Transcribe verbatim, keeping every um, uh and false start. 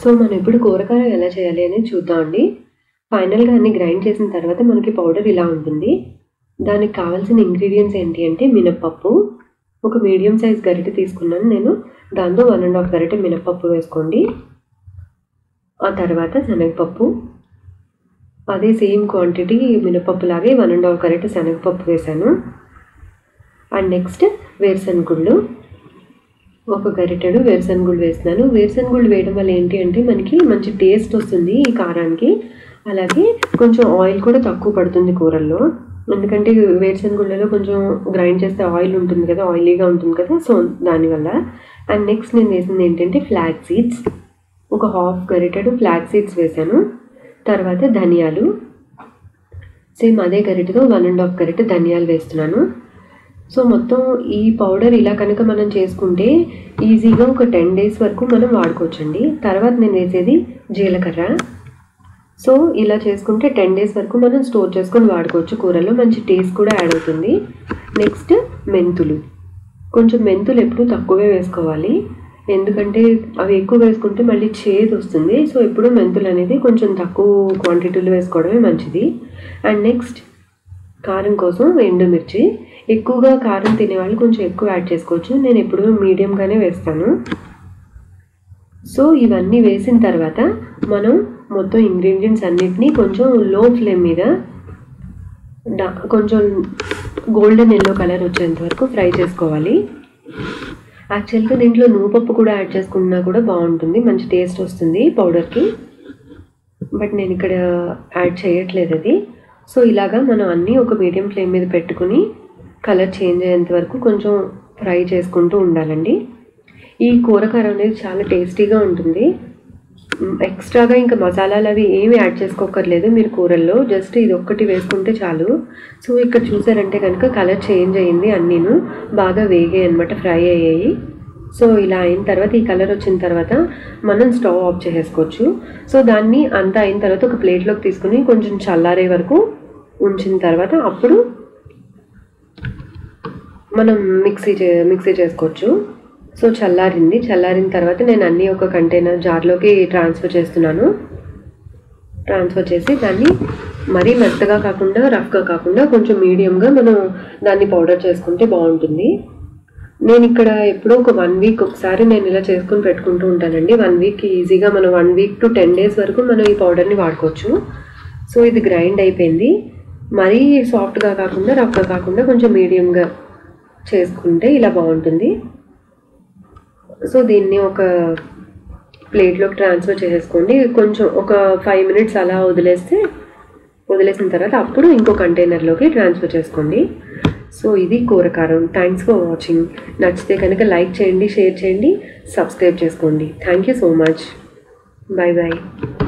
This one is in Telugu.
సో మనం ఇప్పుడు కూరకారం ఎలా చేయాలి అనేది చూద్దామండి. ఫైనల్‌గా అన్ని గ్రైండ్ చేసిన తర్వాత మనకి పౌడర్ ఇలా ఉంటుంది. దానికి కావాల్సిన ఇంగ్రీడియెంట్స్ ఏంటి అంటే మినపప్పు, ఒక మీడియం సైజ్ గరిటె తీసుకున్నాను నేను. దాంతో వన్ అండ్ హాఫ్ గరిటె మినపప్పు వేసుకోండి. ఆ తర్వాత శనగపప్పు, అదే సేమ్ క్వాంటిటీ మినపప్పు లాగే వన్ అండ్ హాఫ్ గరిటె శనగపప్పు వేసాను. అండ్ నెక్స్ట్ వేరుశనగుళ్ళు, ఒక గరిటెడు వేరుశనగుళ్ళు వేస్తున్నాను. వేరుశనగుళ్ళు వేయడం వల్ల ఏంటి అంటే మనకి మంచి టేస్ట్ వస్తుంది ఈ కారానికి. అలాగే కొంచెం ఆయిల్ కూడా తక్కువ పడుతుంది కూరల్లో, ఎందుకంటే వేరుశనగుళ్ళలో కొంచెం గ్రైండ్ చేస్తే ఆయిల్ ఉంటుంది కదా, ఆయిలీగా ఉంటుంది కదా, సో దానివల్ల. అండ్ నెక్స్ట్ నేను వేసింది ఏంటంటే ఫ్లాగ్ సీడ్స్, ఒక హాఫ్ గరిటెడు ఫ్లాగ్ సీడ్స్ వేసాను. తర్వాత ధనియాలు, సేమ్ అదే గరిటెతో వన్ అండ్ హాఫ్ గరిటె ధనియాలు వేస్తున్నాను. సో మొత్తం ఈ పౌడర్ ఇలా కనుక మనం చేసుకుంటే ఈజీగా ఒక టెన్ డేస్ వరకు మనం వాడుకోవచ్చండి. తర్వాత నేను వేసేది జీలకర్ర. సో ఇలా చేసుకుంటే టెన్ డేస్ వరకు మనం స్టోర్ చేసుకొని వాడుకోవచ్చు కూరలో, మంచి టేస్ట్ కూడా యాడ్ అవుతుంది. నెక్స్ట్ మెంతులు, కొంచెం మెంతులు ఎప్పుడు తక్కువే వేసుకోవాలి, ఎందుకంటే అవి ఎక్కువ వేసుకుంటే మళ్ళీ చేదు వస్తుంది. సో ఎప్పుడు మెంతులు అనేది కొంచెం తక్కువ క్వాంటిటీలో వేసుకోవడమే మంచిది. అండ్ నెక్స్ట్ కారం కోసం ఎండుమిర్చి, ఎక్కువగా కారం తినేవాళ్ళు కొంచెం ఎక్కువ యాడ్ చేసుకోవచ్చు, నేను ఎప్పుడు మీడియంగానే వేస్తాను. సో ఇవన్నీ వేసిన తర్వాత మనం మొత్తం ఇంగ్రీడియంట్స్ అన్నిటినీ కొంచెం లో ఫ్లేమ్ మీద కొంచెం గోల్డెన్ ఎల్లో కలర్ వచ్చేంత వరకు ఫ్రై చేసుకోవాలి. యాక్చువల్గా దీంట్లో నువ్వుపప్పు కూడా యాడ్ చేసుకున్నా కూడా బాగుంటుంది, మంచి టేస్ట్ వస్తుంది పౌడర్కి, బట్ నేను ఇక్కడ యాడ్ చేయట్లేదు అది. సో ఇలాగా మనం అన్నీ ఒక మీడియం ఫ్లేమ్ మీద పెట్టుకుని కలర్ చేంజ్ అయ్యేంత వరకు కొంచెం ఫ్రై చేసుకుంటూ ఉండాలండి. ఈ కూరకారం అనేది చాలా టేస్టీగా ఉంటుంది. ఎక్స్ట్రాగా ఇంకా మసాలాలు అవి ఏమి యాడ్ చేసుకోకర్లేదు మీరు కూరల్లో, జస్ట్ ఇది ఒక్కటి వేసుకుంటే చాలు. సో ఇక్కడ చూసారంటే కనుక కలర్ చేంజ్ అయ్యింది, అన్నీను బాగా వేగాయి అనమాట, ఫ్రై అయ్యాయి. సో ఇలా అయిన తర్వాత ఈ కలర్ వచ్చిన తర్వాత మనం స్టవ్ ఆఫ్ చేసేసుకోవచ్చు. సో దాన్ని అంతా అయిన తర్వాత ఒక ప్లేట్లోకి తీసుకుని కొంచెం చల్లారే వరకు ఉంచిన తర్వాత అప్పుడు మనం మిక్సీ చే మిక్సీ చేసుకోవచ్చు. సో చల్లారింది, చల్లారిన తర్వాత నేను అన్నీ ఒక కంటైనర్ జార్లోకి ట్రాన్స్ఫర్ చేస్తున్నాను. ట్రాన్స్ఫర్ చేసి దాన్ని మరీ మెత్తగా కాకుండా రఫ్గా కాకుండా కొంచెం మీడియంగా మనం దాన్ని పౌడర్ చేసుకుంటే బాగుంటుంది. నేను ఇక్కడ ఎప్పుడో ఒక వన్ వీక్ ఒకసారి నేను ఇలా చేసుకుని పెట్టుకుంటూ ఉంటానండి. వన్ వీక్ ఈజీగా మనం one week to ten days వరకు మనం ఈ పౌడర్ని వాడుకోవచ్చు. సో ఇది గ్రైండ్ అయిపోయింది, మరీ సాఫ్ట్గా కాకుండా రఫ్గా కాకుండా కొంచెం మీడియంగా చేసుకుంటే ఇలా బాగుంటుంది. సో దీన్ని ఒక ప్లేట్లోకి ట్రాన్స్ఫర్ చేసేసుకోండి. కొంచెం ఒక ఫైవ్ మినిట్స్ అలా వదిలేస్తే వదిలేసిన తర్వాత అప్పుడు ఇంకో కంటైనర్లోకి ట్రాన్స్ఫర్ చేసుకోండి. సో ఇది కూరకారం. Thanks for watching. నచ్చితే కనుక లైక్ చేయండి, షేర్ చేయండి, సబ్స్క్రైబ్ చేసుకోండి. Thank you so much. Bye bye.